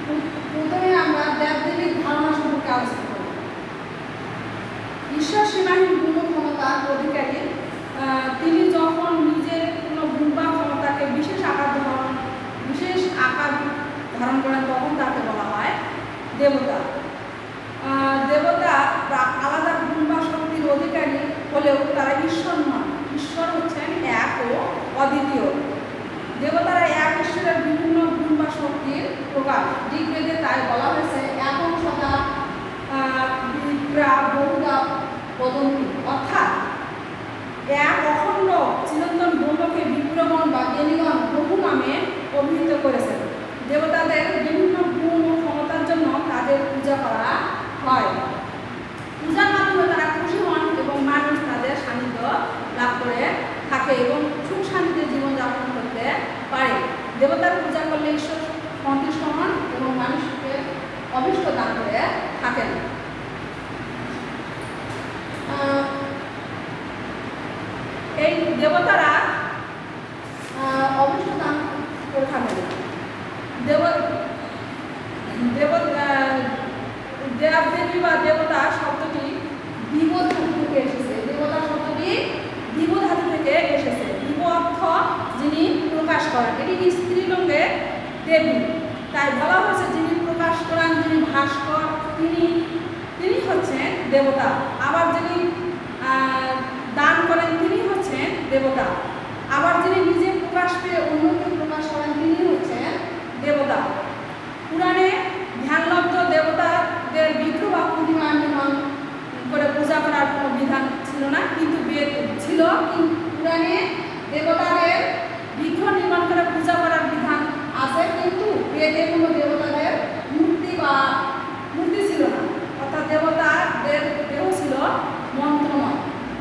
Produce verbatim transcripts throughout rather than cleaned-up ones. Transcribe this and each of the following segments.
প্রথমে আমরা দেবদেবীর ধারণা সম্পর্কে আলোচনা করব। ঈশ্বর সীমাহীন গুণ ক্ষমতার অধিকারী। তিনি যখন নিজের কোনো গুণ বা ক্ষমতাকে বিশেষ আকার ধারণ বিশেষ আকার ধারণ করেন তখন তাকে বলা হয় দেবতা। দেবতা আলাদা গুণ বা শক্তির অধিকারী হলেও তারা ঈশ্বর নন। ঈশ্বর হচ্ছেন এক ও অদ্বিতীয়। দেবতারা এক ঈশ্বরের বিভিন্ন গুণ বা শক্তির প্রকাশ। ঋগ্বেদে তাই বলা হয়েছে একং সদা বিপ্রা বহুধা বদন্তি, অর্থাৎ এক অখণ্ড চিরন্তন ব্রহ্মকে বিপ্রগণ বা জ্ঞানীগণ বহু নামে অভিহিত করেছেন। দেবতাদের বিভিন্ন গুণ ও ক্ষমতার জন্য তাদের পূজা করা হয়। পূজার মাধ্যমে তারা খুশি হন এবং মানুষ তাদের সান্নিধ্য লাভ করে থাকে এবং সুখ শান্তিতে জীবনযাপন করতে পারে। দেবতার পূজা করলে ঈশ্বর সন্তুষ্ট হন এবং মানুষকে অভীষ্ট দান করে থাকেন। এই দেবতারা অভীষ্ট দান করে থাকেন। দেব দেব দেবদেবী বা দেবতা শব্দটি দিব ধাতু থেকে এসেছে। দেবতা শব্দটি দিব ধাতু থেকে এসেছে। দিব অর্থ যিনি প্রকাশ করেন, এটি স্ত্রীলিঙ্গে দেবী, তাই বলা হয়েছে যিনি প্রকাশ করেন, যিনি ভাস্কর, তিনি তিনি হচ্ছেন দেবতা। আবার যিনি দান করেন তিনি হচ্ছেন দেবতা। আবার যিনি নিজে প্রকাশ পেয়ে অন্যকে প্রকাশ করেন তিনি হচ্ছেন দেবতা। পুরাণে ধ্যানলব্ধ দেবতাদের বিগ্রহ বা প্রতিমা নির্মাণ করে পূজা করার কোনো বিধান ছিল না, কিন্তু বেদ ছিল। পুরাণে দেবতাদের বিগ্রহ নির্মাণ করে পূজা করার বিধান আছে, কিন্তু বেদে কোনো দেবতাদের মূর্তি বা মূর্তি ছিল না, অর্থাৎ দেবতাদের দেহ ছিল মন্ত্রময়।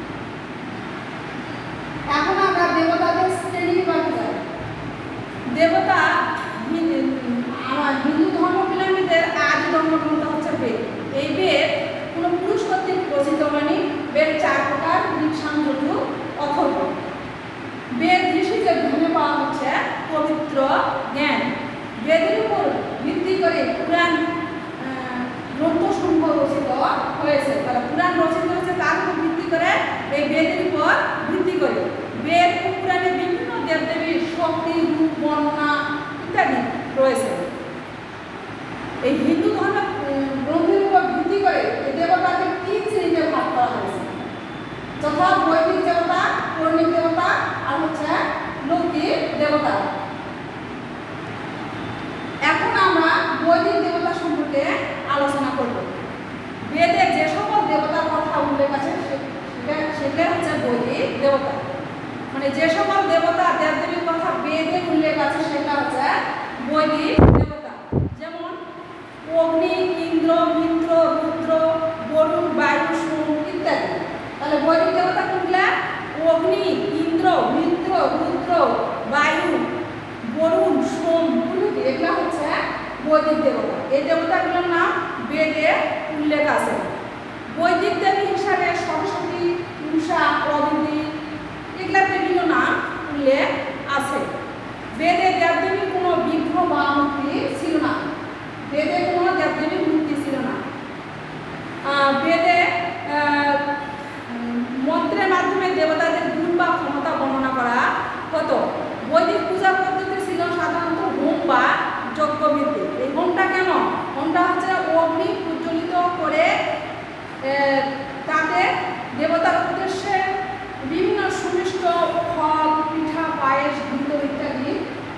এখন আমরা দেবতাদের শ্রেণী বিভাগে যাই। দেবতা আমার হিন্দু ধর্মপ্রেমীদের আদি ধর্মগ্রন্থ হচ্ছে বেদ। এই বেদ কোনো পুরুষ কর্তৃক রচিত হয়নি। বেদ চার প্রকার: ঋক, সাম, যজুর, অথর্ব। বেদ ঋষিদের ধর্মে পাওয়া হচ্ছে পবিত্র জ্ঞান। বেদের উপর ভিত্তি করে পুরাণ গ্রন্থসমূহ রচিত হয়েছে। তাহলে পুরাণ রচিত হয়েছে তার উপর ভিত্তি করে, এই বেদের উপর ভিত্তি করে। বেদ ও পুরাণে বিভিন্ন দেবদেবীর শক্তি, রূপ, বর্ণনা ইত্যাদি রয়েছে। এই হিন্দু ধর্মের গ্রন্থের উপর ভিত্তি করে এই দেবতাকে তিন শ্রেণীতে ভাগ করা হয়েছে, যথা বৈদিক দেবতা, পৌরাণিক দেবতা আর হচ্ছে লৌকিক দেবতা। এখন আমরা বৈদিক দেবতা সম্পর্কে আলোচনা করব। বেদে যে সকল দেবতার কথা উল্লেখ আছে সেটা হচ্ছে বৈদিক দেবতা। মানে যে সকল দেবতা দেবদেবীর কথা বেদে উল্লেখ আছে সেটা হচ্ছে বৈদিক দেবতা। যেমন অগ্নি, ইন্দ্র, মিত্র, রুদ্র, বরুণ, বায়ু, সোম ইত্যাদি। তাহলে বৈদিক দেবতা কোনগুলা? অগ্নি, ইন্দ্র, মিত্র, রুদ্র, বায়ু, বরুণ, সোম, এগুলা হচ্ছে বৈদিক দেবতা। এই দেবতাগুলোর নাম বেদে উল্লেখ আছে। বৈদিক দেবী হিসাবে সরস্বতী, উষা, অদিতি এগুলা বিভিন্ন নাম উল্লেখ আছে। বেদে দেবদেবীর কোনো বিগ্রহ বা মূর্তি ছিল না। বেদে কোনো দেবদেবীর মূর্তি ছিল না। বেদে মন্ত্রের মাধ্যমে দেবতাদের গুণ বা ক্ষমতা বর্ণনা করা হতো। বৈদিক পূজা পদ্ধতি ছিল সাধারণত হোম বা যজ্ঞবিধি। এই হোমটা কেমন? হোমটা হচ্ছে অগ্নি প্রজ্বলিত করে তাতে দেবতার উদ্দেশ্যে বিভিন্ন সুমিষ্ট ফল, পিঠা, পায়েস, ঘৃত ইত্যাদি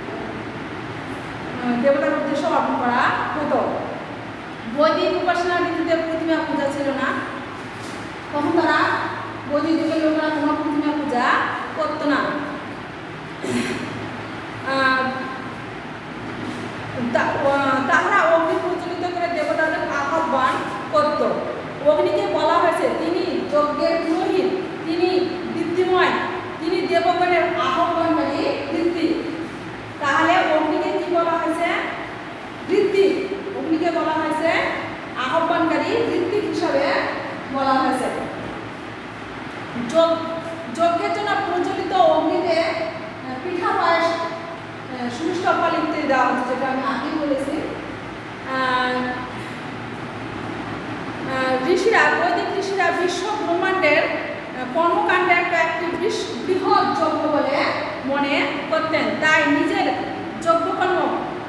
দেবতার উদ্দেশ্যে অর্পণ করা হতো। বৈদিক উপাসনা রীতিতে প্রতিমা পূজা ছিল না। তখন তারা বৈদিক যুগের লোকেরা কোনো প্রতিমা পূজা করতো না। তাহারা অগ্নি প্রজ্বলিত করে দেবতাদের আহ্বান করত। অগ্নিকে বলা হয়েছে তিনি যজ্ঞের পুরোহিত, তিনি দীপ্তিময়, তিনি দেবগণের আহ্বানকারী ঋত্বিক। তাহলে অগ্নিকে কি বলা হয়েছে? ঋত্বিক। অগ্নিকে বলা হয়েছে আহ্বানকারী ঋত্বিক হিসাবে বলা হয়েছে। যজ্ঞের জন্য প্রচলিত অগ্নিতে পিঠা, পায়েস, সুমিষ্ট ফল ইত্যাদি দেওয়া হচ্ছে, যেটা আমি আগেই বলেছি। ঋষিরা বৈদিক ঋষিরা বিশ্ব ব্রহ্মাণ্ডের কর্মকাণ্ডে একটা একটি বৃহৎ যজ্ঞ বলে মনে করতেন, তাই নিজের যজ্ঞকর্ম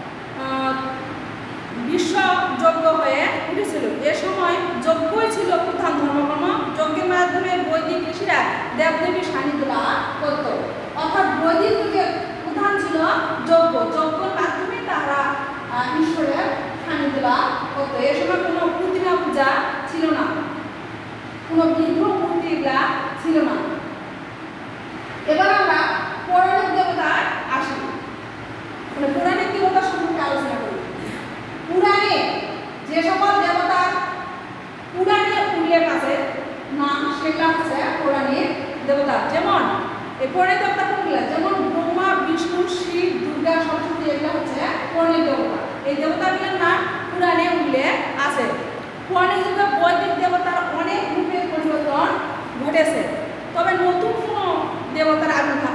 বিশ্ব যজ্ঞ হয়ে উঠেছিল। এ সময় যজ্ঞই ছিল প্রধান ধর্মকর্ম। যজ্ঞের মাধ্যমে বৈদিক ঋষিরা দেবদেবীর সান্নিধ্য লাভ করত, অর্থাৎ বৈদিক যুগের প্রধান ছিল যজ্ঞ। যজ্ঞের মাধ্যমে তারা ঈশ্বরের সান্নিধ্য লাভ করত। এ সময় কোনো প্রতিমা পূজা ছিল না, কোনো বিগ্রহ মূর্তি এগুলা ছিল না। এবার আমরা পৌরাণিক দেবতায় আসি, মানে পৌরাণিক দেবতা সম্পর্কে আলোচনা করি। পুরাণে যে সকল দেবতার পুরাণে উল্লেখ আছে নাম, সেগুলা হচ্ছে পৌরাণিক দেবতা। যেমন এই পৌরাণিক দেবতা কোনগুলা? যেমন ব্রহ্মা, বিষ্ণু, শিব, দুর্গা, সরস্বতী, এগুলা হচ্ছে পৌরাণিক দেবতা। এই দেবতাগুলোর নাম পুরাণে উল্লেখ আছে। পৌরাণিক যুগে বৈদিক দেবতার অনেক রূপের পরিবর্তন ঘটেছে, তবে নতুন কোনো দেবতার আবির্ভাব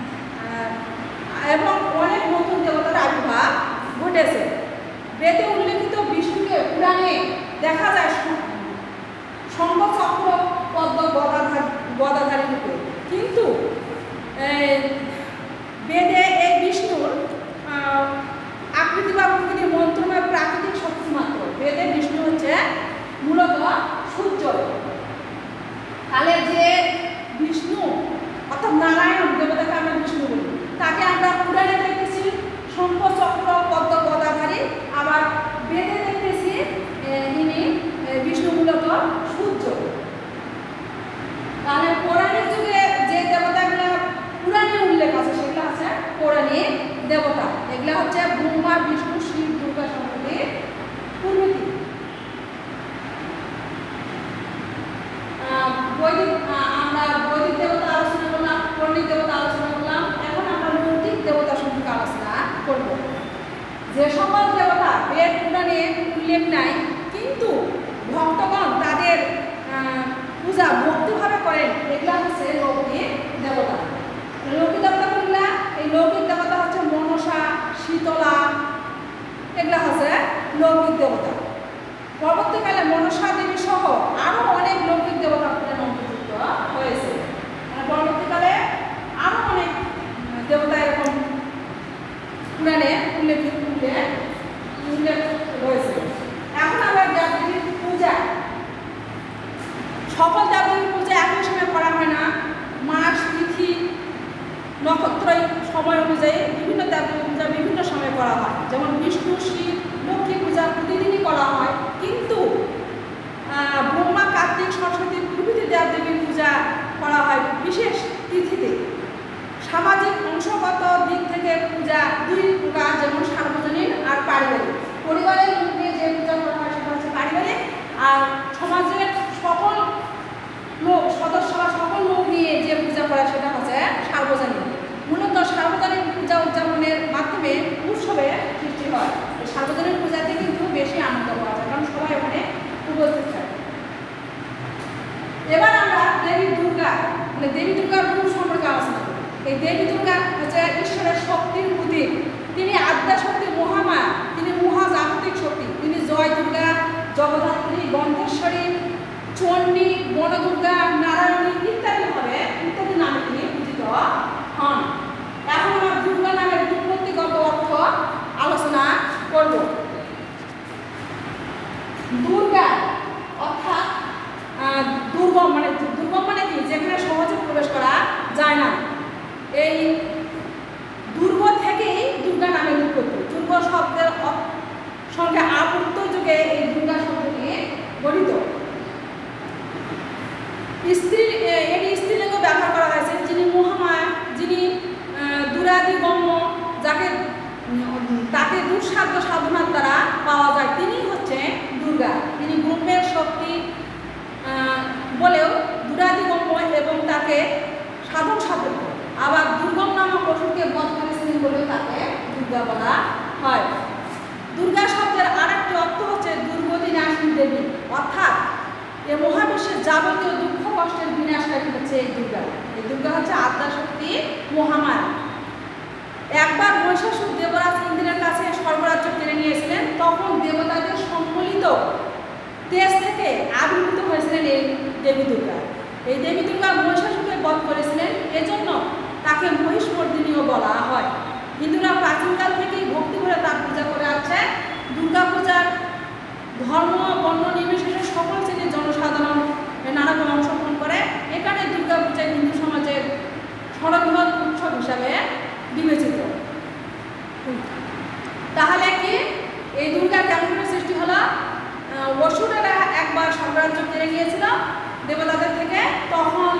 এবং অনেক নতুন দেবতার আবির্ভাব ঘটেছে। বেদে উল্লেখিত বিষ্ণুকে পুরাণে দেখা যায় শঙ্খ, চক্র, পদ্ম, গদাধার গদাধারী রূপে, কিন্তু বেদে এই বিষ্ণুর আকৃতি বা প্রকৃতির মন্ত্রময় প্রাকৃতিক শক্তি মাত্র। বেদে বিষ্ণু হচ্ছে মূলত সূর্য। তাহলে যে বিষ্ণু অর্থাৎ নারায়ণ দেবতাকে আমরা বিষ্ণু বলি, তাকে আমরা পুরাণে দেখতেছি শঙ্খ, চক্র, পদ্ম, গদাধারী, আবার বেদে দেখতেছি ইনি বিষ্ণু মূলত সূর্য। তাহলে পৌরাণিক যুগে যে দেবতাগুলো পুরাণে উল্লেখ আছে সেগুলো আছে পৌরাণিক দেবতা। এগুলা হচ্ছে ব্রহ্মা, বিষ্ণু, শিব, দুর্গা, সরস্বতী প্রভৃতি। বৈদিক আমরা বৈদিক দেবতা আলোচনা করলাম, পৌরাণিক দেবতা আলোচনা করলাম। এখন আমরা লৌকিক দেবতা সম্পর্কে আলোচনা করব। যে সকল দেবতা বেদ পুরাণে উল্লেখ নাই, কিন্তু ভক্তগণ তাদের পূজা ভক্তিভাবে করেন, এগুলা হচ্ছে লৌকিক দেবতা। লৌকিক দেবতা কোনগুলা? এই লৌকিক দেবতা হচ্ছে মনসা, শীতলা, এগুলা হচ্ছে লৌকিক দেবতা। পরবর্তীকালে মনসা দেবী সহ আরো অনেক লৌকিক দেবতা অন্তর্ভুক্ত হয়েছে। মানে পরবর্তীকালে আরো অনেক দেবতা এরকম পুরাণে উল্লেখিত উল্লেখ রয়েছে। এখন আমরা দেবদেবীর পূজা, সকল দেবদেবীর পূজা একই সময় করা হয় না। মাস, তিথি, নক্ষত্র সময় অনুযায়ী বিভিন্ন দেবদেবীর পূজা বিভিন্ন সময় করা হয়। যেমন বিষ্ণু, শিব, লক্ষ্মী পূজা প্রতিদিনই করা হয়, কিন্তু ব্রহ্মা, কার্তিক, সরস্বতী প্রভৃতি দেবদেবীর পূজা করা হয় বিশেষ তিথিতে। সামাজিক অংশগত দিক থেকে পূজা দুই প্রকার, যেমন সার্বজনীন আর পারিবারিক। পরিবারের মধ্যে যে পূজা করা হয় সেটা হচ্ছে পারিবারিক, আর সমাজের সকল লোক সদস্যরা সকল লোক নিয়ে যে পূজা করা সেটা হচ্ছে সার্বজনীন। মূলত সার্বজনীন পূজা উদযাপনের মাধ্যমে উৎসবের সৃষ্টি হয়। সার্বজনীন পূজাতে কিন্তু বেশি আনন্দ পাওয়া যায়, কারণ সবাই ওখানে উপস্থিত থাকে। এবার আমরা দেবী দুর্গা মানে দেবী দুর্গার রূপ সম্পর্কে আলোচনা করি। এই দেবী দুর্গা হচ্ছে ঈশ্বরের শক্তির প্রতীক। তিনি আদ্যা শক্তি, মহামায়া, তিনি মহাজাগতিক শক্তি। তিনি জয় দুর্গা, জগদ্ধাত্রী, গন্ধেশ্বরী, চণ্ডী, বনদুর্গা, নারায়ণী ইত্যাদি ভাবে ইত্যাদি নামে তিনি পূজিত হন। এখন আমরা দুর্গা নামের উৎপত্তিগত অর্থ আলোচনা করব। দুর্গা অর্থাৎ দুর্গম, মানে দুর্গম মানে কি? যেখানে সহজে প্রবেশ করা যায় না। এই দুর্গ থেকেই দুর্গা নামের উৎপত্তি। দুর্গ শব্দের সঙ্গে আবর্ত যুগে এই দুর্গা শব্দটি গঠিত। স্ত্রী এটি স্ত্রীলিঙ্গ ব্যবহার করা হয়েছে। যিনি মহামায়া, যিনি দুরাদিগম্য, যাকে তাকে দুঃসাধ্য সাধনার দ্বারা পাওয়া যায়, তিনি হচ্ছে দুর্গা। তিনি ব্রহ্মের শক্তি বলেও দুরাদিগম্য এবং তাকে সাধন সাধক। আবার দুর্গম নামক অসুরকে বধ করেছিলেন বলেও তাকে দুর্গা বলা হয়। দুর্গা শব্দের আরেকটি অর্থ হচ্ছে দুর্গতি নাশিনী দেবী, অর্থাৎ এ মহাবিশ্বের যাবতীয় দুঃখ কষ্টের বিনাশকারী হচ্ছে এই দুর্গা। এই দুর্গা হচ্ছে আদ্যা শক্তি, মহামায়া। একবার মহিষাসুর দেবরাজ ইন্দ্রের কাছে স্বর্গরাজ্য কেড়ে নিয়েছিলেন, তখন দেবতাদের সম্মিলিত তেজ থেকে আবির্ভূত দেবী দুর্গা। এই দেবী দুর্গা মহিষাসুরকে বধ করেছিলেন, এজন্য তাকে মহিষমর্দিনীও বলা হয়। হিন্দুরা প্রাচীনকাল থেকেই ভক্তি করে তার পূজা করে আসছে। দুর্গা পূজার ধর্ম বর্ণ নির্বিশেষে সকল শ্রেণীর জনসাধারণ নানাভাবে অংশগ্রহণ করে। এখানে দুর্গা পূজা হিন্দু সমাজের সর্ববৃহৎ উৎসব হিসাবে বিবেচিত। তাহলে কি এই দুর্গা কেমন করে সৃষ্টি হলো? অসুরেরা একবার সাম্রাজ্য কেড়ে নিয়েছিল দেবতাদের থেকে। তখন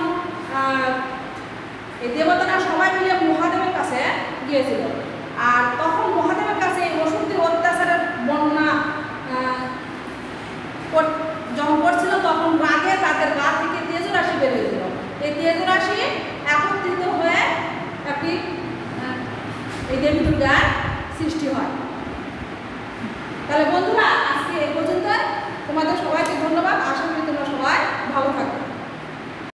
এই দেবতারা সবাই মিলে মহাদেবের কাছে গিয়েছিল, আর তখন মহাদেবের কাছে এই অসুরদের অত্যাচারের বন্যা যখন করছিল, তখন রাগে তাদের গা থেকে তেজ রাশি বের হয়েছিল। এই তেজ রাশি একত্রিত হয়ে একটি এই দেবী দুর্গার সৃষ্টি হয়। তাহলে বন্ধুরা, আজকে এই পর্যন্ত। তোমাদের সবাইকে ধন্যবাদ। আশা করি তোমরা সবাই ভালো থাকবে।